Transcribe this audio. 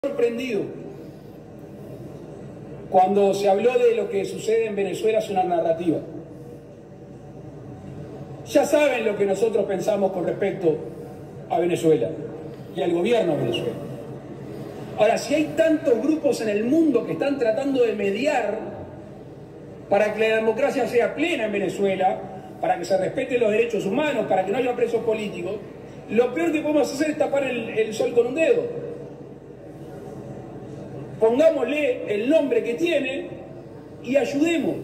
Sorprendido cuando se habló de lo que sucede en Venezuela. Es una narrativa. Ya saben lo que nosotros pensamos con respecto a Venezuela y al gobierno de Venezuela. Ahora, si hay tantos grupos en el mundo que están tratando de mediar para que la democracia sea plena en Venezuela, para que se respeten los derechos humanos, para que no haya presos políticos, lo peor que podemos hacer es tapar el sol con un dedo. Pongámosle el nombre que tiene y ayudemos.